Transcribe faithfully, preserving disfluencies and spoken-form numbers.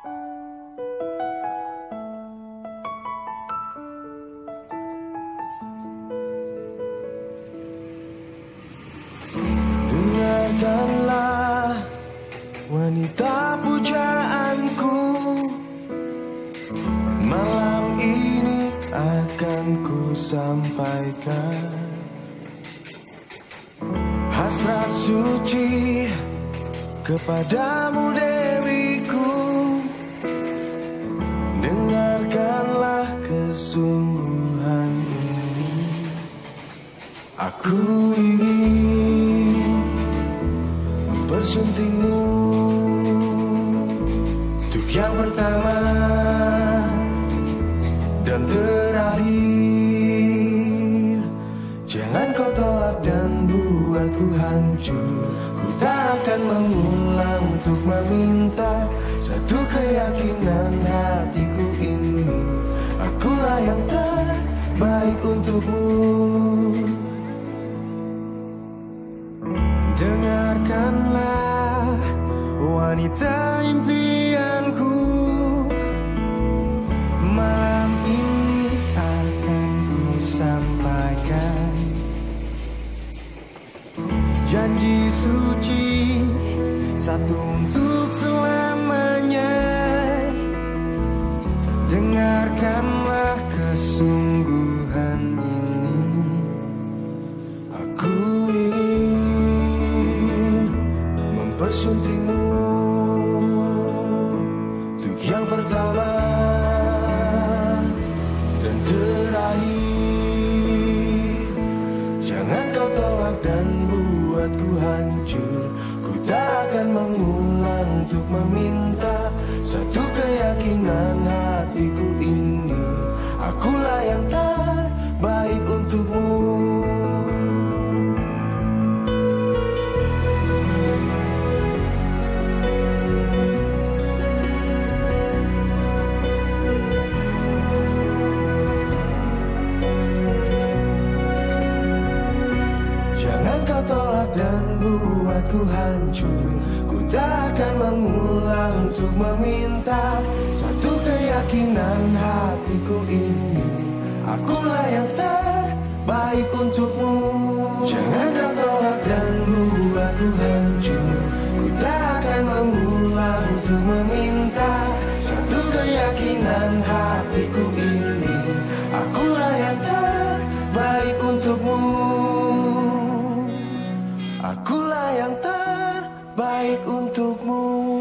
Dengarkanlah wanita pujaanku, malam ini akan ku sampaikan hasrat suci kepadamu dewiku. Dengarkanlah kesungguhan ini, aku ingin mempersuntingmu untuk yang pertama dan terakhir. Jangan kau tolak dan buatku hancur. Ku tak akan mengulang untuk meminta satu keyakinan hatiku ini. Akulah yang terbaik untukmu. Dengarkanlah wanita impianku, malam ini akan ku sampaikan janji suci satu untuk selamanya. Dengarkanlah kesungguhan ini, aku ingin mempersuntingmu untuk yang pertama dan terakhir. Jangan kau tolak dan buatku hancur. Ku tak akan mengulang untuk meminta satu keyakinan hatiku ini. Akulah yang terbaik untukmu. Jangan kau tolak dan buatku hancur. Ku tak akan mengulang untuk meminta satu keyakinan hatiku ini. Akulah yang terbaik untukmu. Jangan kau tolak dan buatku hancur. Ku tak akan mengulang untuk meminta satu keyakinan hatiku ini. Akulah yang terbaik untukmu. Akulah yang terbaik untukmu.